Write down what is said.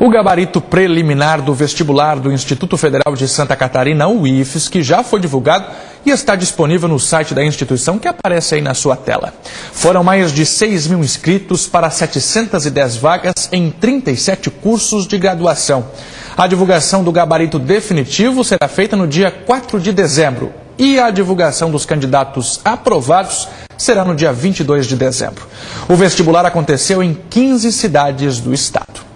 O gabarito preliminar do vestibular do Instituto Federal de Santa Catarina, o IFSC, já foi divulgado e está disponível no site da instituição, que aparece aí na sua tela. Foram mais de 6.000 inscritos para 710 vagas em 37 cursos de graduação. A divulgação do gabarito definitivo será feita no dia 4 de dezembro e a divulgação dos candidatos aprovados será no dia 22 de dezembro. O vestibular aconteceu em 15 cidades do estado.